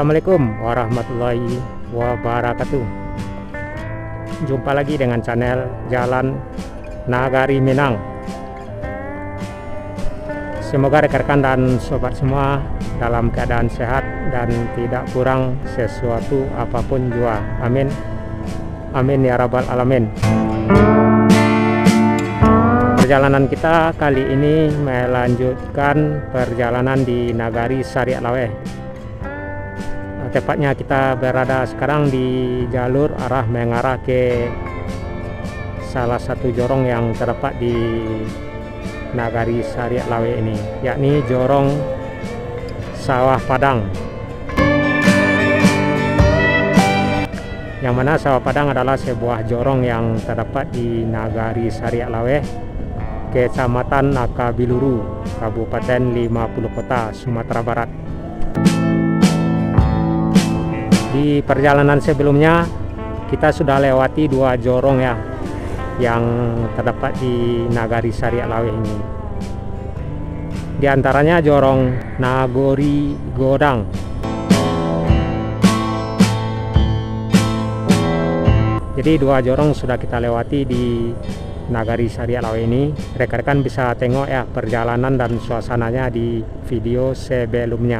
Assalamualaikum warahmatullahi wabarakatuh. Jumpa lagi dengan channel Jalan Nagari Minang. Semoga rekan-rekan dan sobat semua dalam keadaan sehat dan tidak kurang sesuatu apapun jua. Amin. Amin ya rabbal alamin. Perjalanan kita kali ini melanjutkan perjalanan di Nagari Sariak Laweh. Tepatnya kita berada sekarang di jalur arah mengarah ke salah satu jorong yang terdapat di Nagari Sariak Laweh ini, yakni Jorong Sawah Padang. Yang mana Sawah Padang adalah sebuah jorong yang terdapat di Nagari Sariak Laweh, Kecamatan Nakabiluru, Kabupaten 50 Kota, Sumatera Barat. Di perjalanan sebelumnya kita sudah lewati dua jorong ya yang terdapat di Nagari Sariak Laweh ini. Di antaranya jorong Nagori Godang. Jadi dua jorong sudah kita lewati di Nagari Sariak Laweh ini. Rekan-rekan bisa tengok ya perjalanan dan suasananya di video sebelumnya.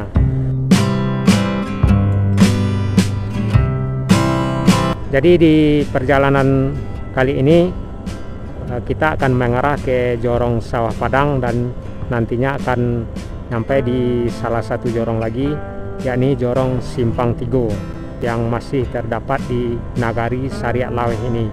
Jadi di perjalanan kali ini kita akan mengarah ke Jorong Sawah Padang dan nantinya akan sampai di salah satu jorong lagi, yakni Jorong Simpang Tigo yang masih terdapat di Nagari Sariak Laweh ini.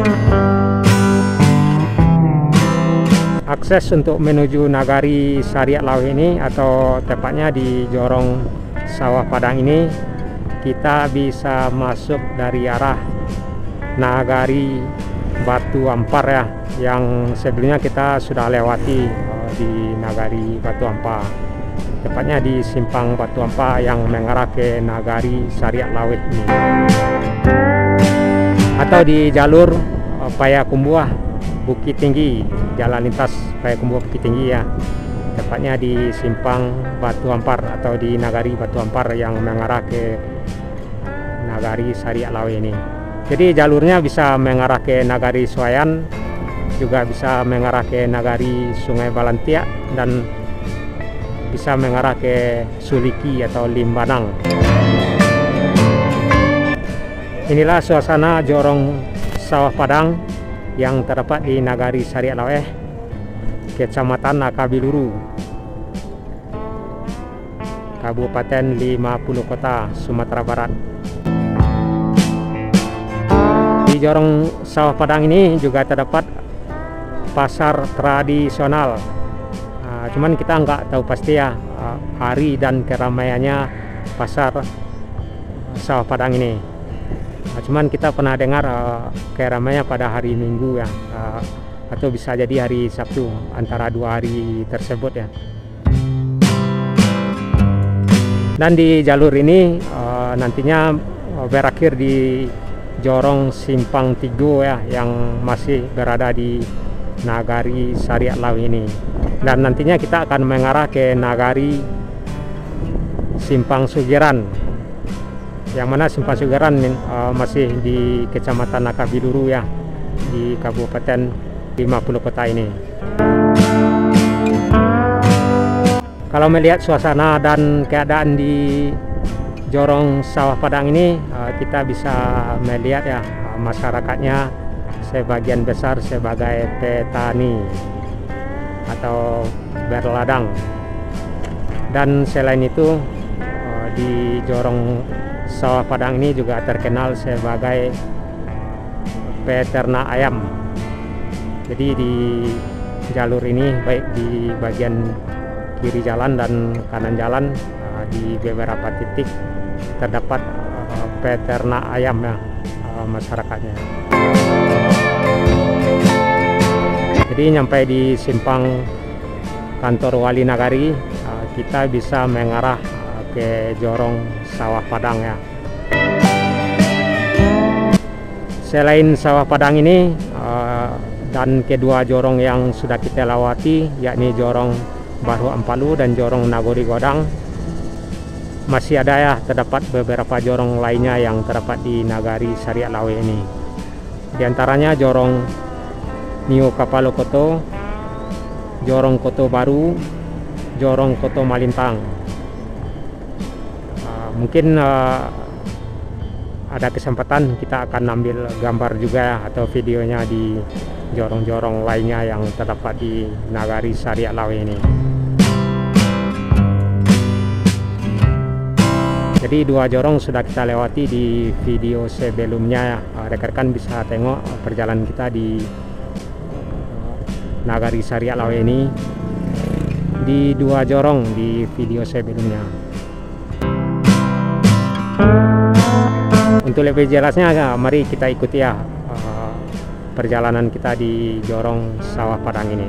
Akses untuk menuju Nagari Sariak Laweh ini atau tepatnya di Jorong Sawah Padang ini, kita bisa masuk dari arah Nagari Batu Ampar ya, yang sebelumnya kita sudah lewati di Nagari Batu Ampar, tepatnya di Simpang Batu Ampar yang mengarah ke Nagari Sariak Laweh ini, atau di jalur Payakumbuh Bukit Tinggi, jalan lintas Payakumbuh Bukit Tinggi ya, tepatnya di Simpang Batu Ampar atau di Nagari Batu Ampar yang mengarah ke Nagari Sariak Laweh ini. Jadi jalurnya bisa mengarah ke Nagari Suayan, juga bisa mengarah ke Nagari Sungai Balantiak, dan bisa mengarah ke Suliki atau Limbanang. Inilah suasana Jorong Sawah Padang yang terdapat di Nagari Sariak Laweh, Kecamatan Nakabiluru, Kabupaten 50 Kota, Sumatera Barat. Di Jorong Sawah Padang ini juga terdapat pasar tradisional. Cuman kita nggak tahu pasti ya hari dan keramaiannya pasar Sawah Padang ini. Cuman kita pernah dengar keramaiannya pada hari Minggu ya, atau bisa jadi hari Sabtu, antara dua hari tersebut ya. Dan di jalur ini nantinya berakhir di Jorong Simpang Tigo ya, yang masih berada di Nagari Sariak Laweh ini. Dan nantinya kita akan mengarah ke Nagari Simpang Sugiran, yang mana Simpang Sugiran masih di Kecamatan Nakabiluru ya, di Kabupaten 50 Kota ini. Kalau melihat suasana dan keadaan di Jorong Sawah Padang ini, kita bisa melihat ya masyarakatnya sebagian besar sebagai petani atau berladang. Dan selain itu di Jorong Sawah Padang ini juga terkenal sebagai peternak ayam. Jadi di jalur ini, baik di bagian kiri jalan dan kanan jalan, di beberapa titik terdapat peternak ayam ya masyarakatnya. Jadi nyampe di simpang kantor Wali Nagari, kita bisa mengarah ke Jorong Sawah Padang ya. Selain Sawah Padang ini dan kedua jorong yang sudah kita lewati, yakni Jorong Baru Ampalu dan Jorong Nagori Godang, masih ada ya, terdapat beberapa jorong lainnya yang terdapat di Nagari Sariak Lawe ini. Di antaranya jorong Nio Kapalo Koto, jorong Koto Baru, jorong Koto Malintang. Mungkin ada kesempatan kita akan ambil gambar juga atau videonya di jorong-jorong lainnya yang terdapat di Nagari Sariak Lawe ini. Jadi 2 jorong sudah kita lewati di video sebelumnya. Rekan-rekan bisa tengok perjalanan kita di Nagari Sariak Lawe ini di 2 jorong di video sebelumnya. Untuk lebih jelasnya, mari kita ikuti ya perjalanan kita di jorong Sawah Padang ini.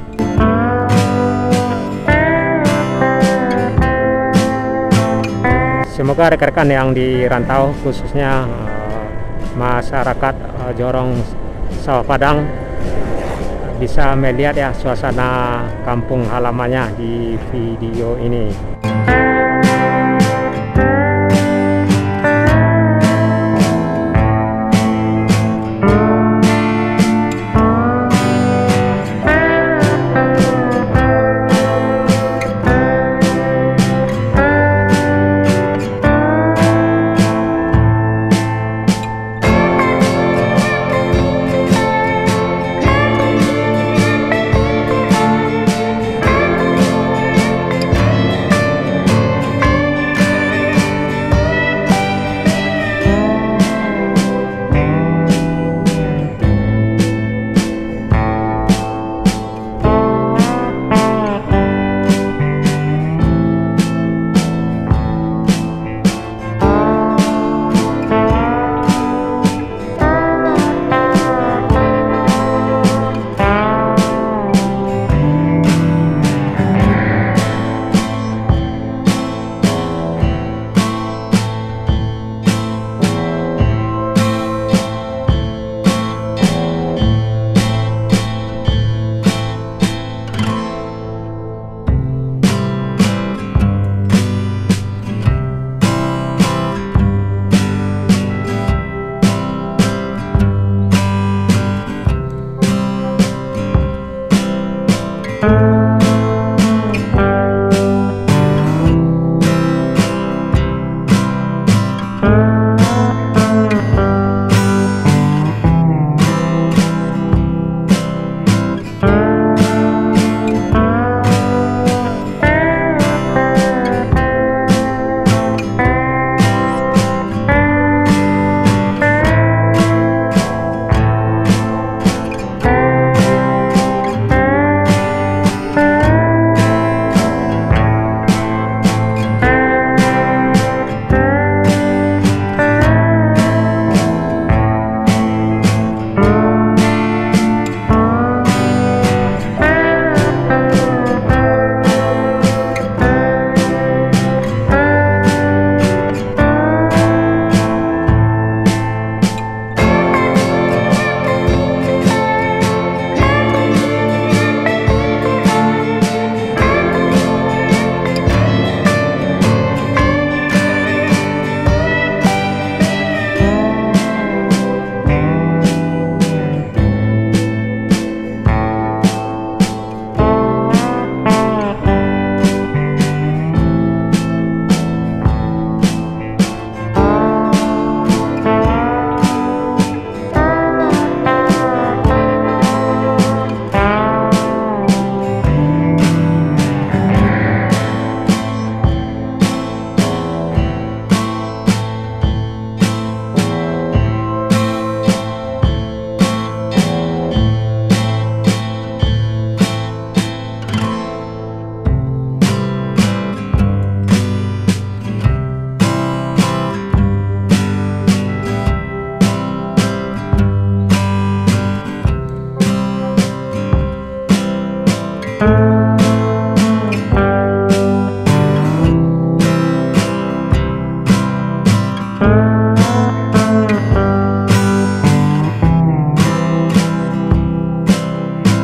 Semoga rekan-rekan yang di rantau, khususnya masyarakat jorong Sawah Padang, bisa melihat ya suasana kampung halamannya di video ini.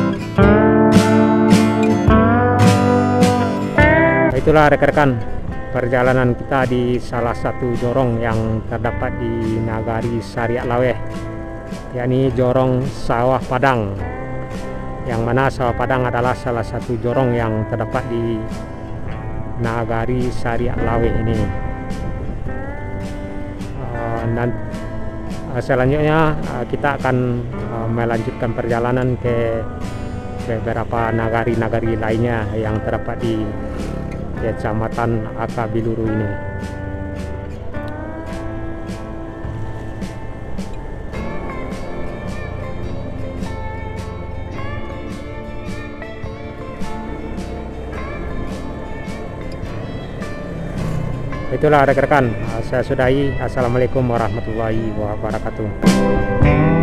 Itulah rekan-rekan perjalanan kita di salah satu jorong yang terdapat di Nagari Sariak Laweh, yakni jorong Sawah Padang, yang mana Sawah Padang adalah salah satu jorong yang terdapat di Nagari Sariak Laweh ini. Dan selanjutnya kita akan melanjutkan perjalanan ke beberapa nagari-nagari lainnya yang terdapat di Kecamatan Akabiluru ini. Itulah rekan-rekan, saya sudahi. Assalamualaikum warahmatullahi wabarakatuh.